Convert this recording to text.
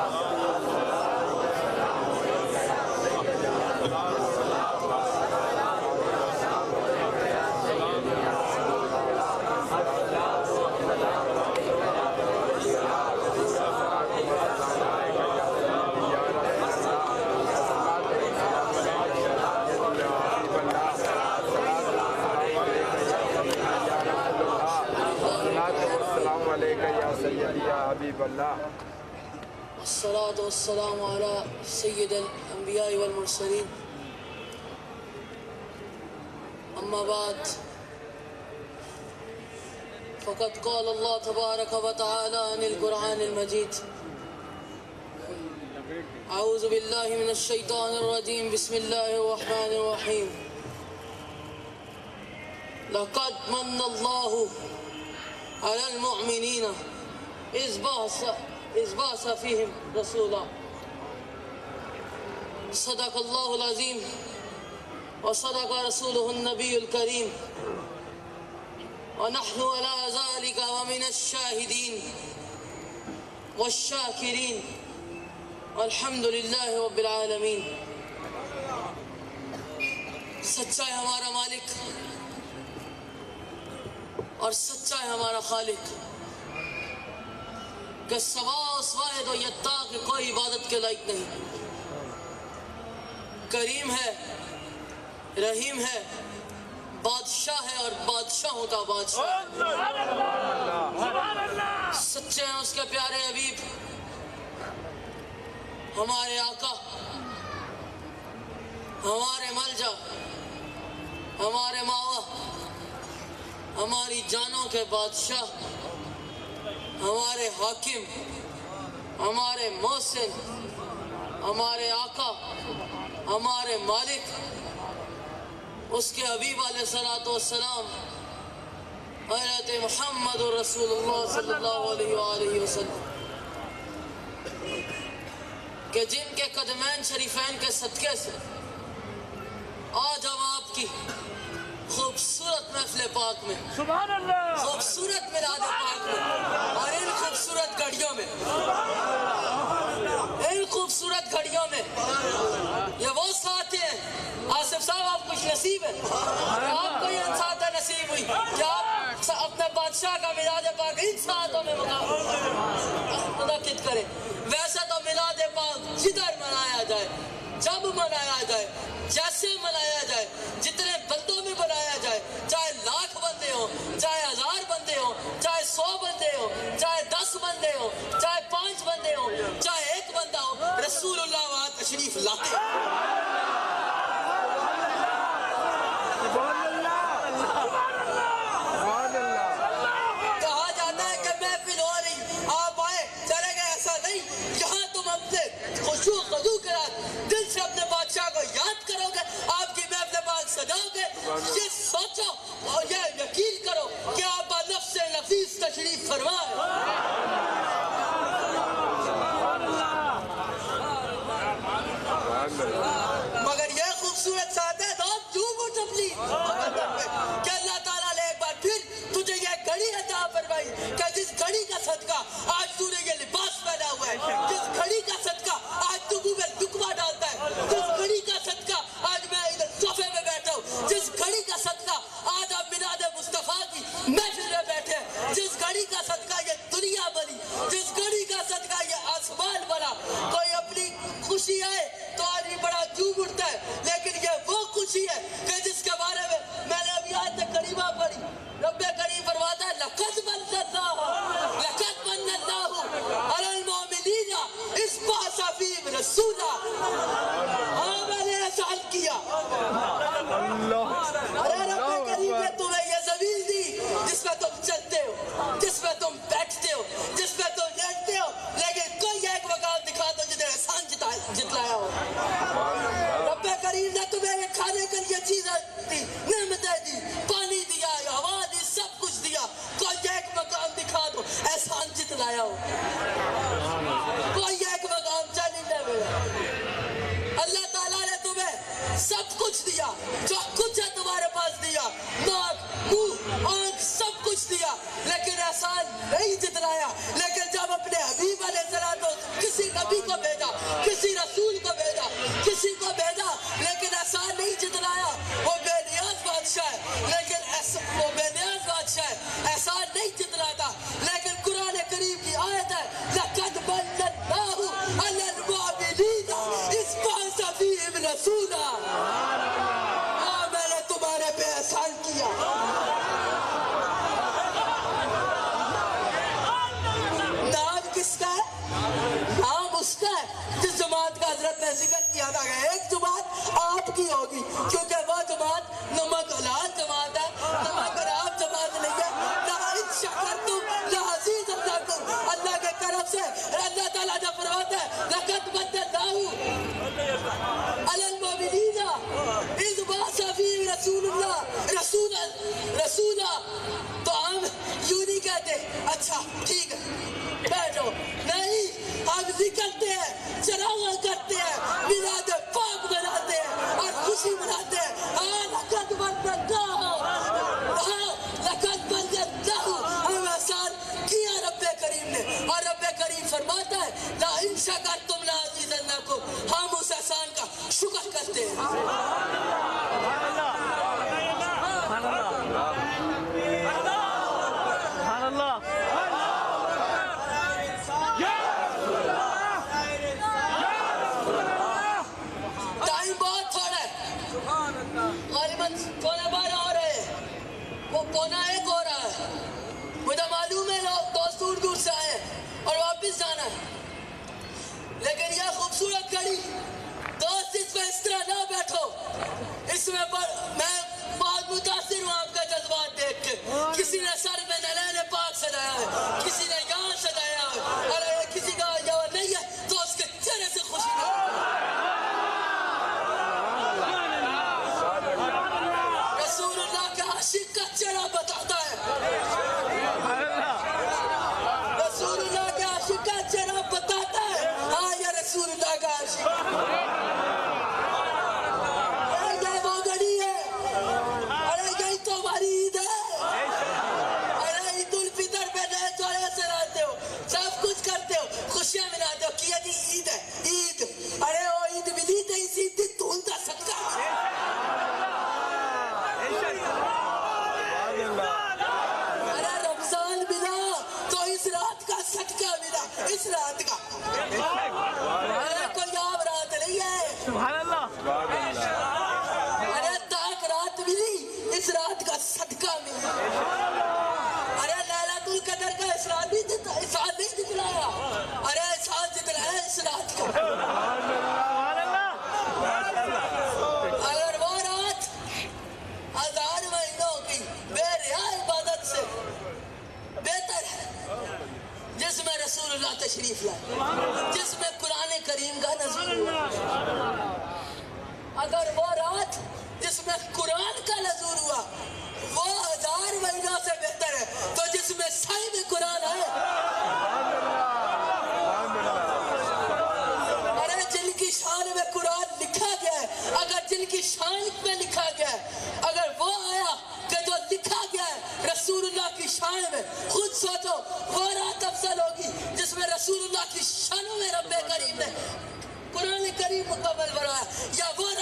الصلاة والسلام على سيد الأنبياء والمرسلين أما بعد فقد قال الله تبارك وتعالى عن القرآن المجيد أعوذ بالله من الشيطان الرجيم بسم الله الرحمن الرحيم لقد من الله على المؤمنين إذ بعث فيهم رسولا صدق الله العظيم وصدق رسوله النبي الكريم ونحن على ذلك ومن الشاهدين والشاكرين والحمد لله رب العالمین۔ سچا ہے ہمارا مالک اور سچا ہے ہمارا خالق کہ سوا اس واحد و یتا کہ کوئی عبادت کے لائق نہیں۔ کریم ہے، رحیم ہے، بادشاہ ہے اور بادشاہوں کا بادشاہ ہے۔ سچے ہیں اس کے پیارے حبیب، ہمارے آقا، ہمارے ملجا، ہمارے ماوا، ہماری جانوں کے بادشاہ، ہمارے حاکم، ہمارے محسن، ہمارے آقا، ہمارے مالک، اس کے حبیب علیہ السلام حضرت محمد رسول اللہ صلی اللہ علیہ وآلہ وسلم، کہ جن کے قدمین شریفین کے صدقے سے آج ہم آپ کی خوبصورت محفل پاک میں، سبحان اللہ، خوبصورت میلاد پاک میں اور ان خوبصورت گھڑیوں میں، ان خوبصورت گھڑیوں میں یہ وہ ساتھ ہیں۔ آصف صاحب آپ خوش نصیب ہیں، آپ کو یہ ساتھ نصیب ہوئی کہ آپ اپنے بادشاہ کا میلاد پاک ان ساتھوں میں منعقد کریں۔ ویسے تو میلاد پاک جدھر منایا جائے، جب منایا جائے، جیسے منایا جائے، جتنے بندوں میں منایا جائے، چاہے لاکھ بندے ہوں، چاہے 1000 بندے ہوں، چاہے 100 بندے ہوں، چاہے 10 بندے ہوں، چاہے 5 بندے ہوں، چاہے 1 بندہ ہو، رسول اللہ وہاں تشریف لاتے ہیں۔ کہا جاتا ہے کہ محفل ہو رہی، آپ آئے چلے گئے، ایسا نہیں۔ یہاں تم اپنے خشوع و خضوع کے ساتھ دل سے اپنے بادشاہ کو یاد کرو گے، آپ کی محفل پاک سجاؤ گے، یہ سوچو اور یہ یقین کرو کہ آپ نفس نفیس تشریف فرمائے۔ مگر یہ خوبصورت ساتھ ہے دوست جھوم اٹھ اپنی کہ اللہ تعالیٰ نے ایک بار پھر تجھے یہ گھڑی عطا فرمائی کہ جس گھڑی کا صدقہ آج تو نے یہ لباس پہنا ہوا ہے، جس گھڑی کا صدقہ آج تو منہ میں دکما ڈالتا ہے، جس گھڑی کا صدقہ آج میں ادھر صوفے میں بیٹھا ہوں، جس گھڑی کا صدقہ آج آپ میلاد مصطفیٰ کی محفل میں بیٹھے ہیں، جس گھڑی کا صدقہ یہ دنیا بنی، جس گھڑی کا صدقہ یہ آسمان بنا۔ کوئی اپنی خوشی آئے تو آدمی بڑا جھوم اٹھتا ہے، لیکن یہ وہ خوشی ہے کہ جس کے بارے میں نے ابھی آیت کریمہ پڑھی، رب کریم فرماتا ہے لقد من اللہ علی المؤمنین اذ بعث فیہم رسولا۔ ہاں میں نے احسان کیا، ارے رب کریم نے تمہیں یہ زمین دی جس میں تم چلتے ہو، جس میں تم بیٹھتے ہو، جس میں تم لیٹتے ہو، لیکن کوئی ایک مقام دکھا دو جنہیں احسان جتلایا ہو۔ نبی کو بھیجا, کسی رسول کو بھیجا, کسی کو بھیجا, لیکن ایسا نہیں جتلایا. وہ بے نیاز بادشاہ ہے, لیکن وہ بے نیاز بادشاہ ہے, ایسا نہیں جتلاتا. لیکن قرآن کریم کی آیت ہے, لَقَدْ مَنَّ اللَّهُ عَلَى الْمُؤْمِنِينَ إِذْ بَعَثَ فِيهِمْ رَسُولًا. ہاں میں نے تمہارے پہ احسان کیا. نام کس کا ہے؟ نام اس کا ہے جس جماعت کا حضرت نے ذکر کیا تھا. ایک جماعت آپ کی ہوگی, کیونکہ وہ جماعت نمک حلال جماعت ہے, نمک حرام جماعت نہیں ہے. لَئِن شَكَرْتُمْ لَأَزِيدَنَّكُمْ. اللہ کے کرم سے اللہ تعالیٰ نے فرماتا ہے لَقَدْ مَنَّ اللَّهُ عَلَى الْمُؤْمِنِينَ إِذْ بَعَثَ فِيهِمْ رَسُولًا. تو ہم یوں نہیں کہتے اچھا ٹھیک ہے بیٹھو, نہیں, ہم نکلتے ہیں, چراغاں کرتے ہیں, میلاد پاک مناتے ہیں اور خوشی مناتے ہیں. ہاں لَقَدْ مَنَّ اللَّهُ, ہاں لَقَدْ مَنَّ اللَّهُ, ہم احسان کیا رب کریم نے. اور رب کریم فرماتا ہے لَئِن شَكَرْتُمْ لَأَزِيدَنَّكُمْ. ہم اس احسان کا شکر کرتے ہیں. ٹائم بہت تھوڑا ہے, غالباً پونے 12 ہو رہے ہیں, وہ پونا 1 ہو رہا ہے. مجھے معلوم ہے لوگ دوست دور دور سے آئے اور واپس جانا ہے, لیکن یہ خوبصورت گھڑی دوست اس میں اس طرح نہ بیٹھو. اس میں میں بہت متاثر ہوں آپ کا جذبات دیکھ کے. کسی نے سر میں نلین پاک سجایا ہے, کسی نے یہاں سجایا ہے, اور کسی کا یہاں نہیں ہے تو اس کے چہرے سے خوشی نہیں. رسول اللہ کے عاشق کا چہرہ بتاتا ہے, رسول اللہ کے عاشق کا چہرہ بتاتا ہے. ہاں یہ رسول اللہ کا عاشق, یہ وہ گھڑی ہے. ارے یہی تو ہماری عید ہے. ارے عید الفطر پہ نئے جوڑے سے رہتے ہو, سب کچھ کرتے ہو, خوشیاں مناتے ہو, کیا جی عید ہے عید. ارے وہ عید ملی تو اسی دن ڈھونڈتا سکتا ہے. ارے رمضان ملا تو اس رات کا صدقہ ملا, اس رات کا. ارے کوئی عام رات نہیں ہے. ارے تاک رات ملی, اس رات کا صدقہ ملا. ارے لیلۃ القدر کا احسان نہیں جتلایا, ارے احسان جتلایا اس رات کا. اگر وہ رات 1000 مہینوں کی بے ریا عبادت سے بہتر ہے جس میں رسول اللہ تشریف لائے, جس میں قرآن کریم کا نزول ہوا. اگر وہ رات جس میں قرآن کا نزول ہوا وہ 1000 مہینوں سے بہتر ہے, تو جس میں صاحب قرآن ہے, ارے جن کی شان میں قرآن لکھا گیا ہے, اگر جن کی شان میں لکھا گیا ہے, اگر وہ آیا کہ جو لکھا گیا ہے رسول اللہ کی شان میں, خود سوچو وہ رات افضل ہوگی جس میں رسول اللہ کی شانوں میں رب کریم نے قرآن کریم مکمل فرمایا, یا وہ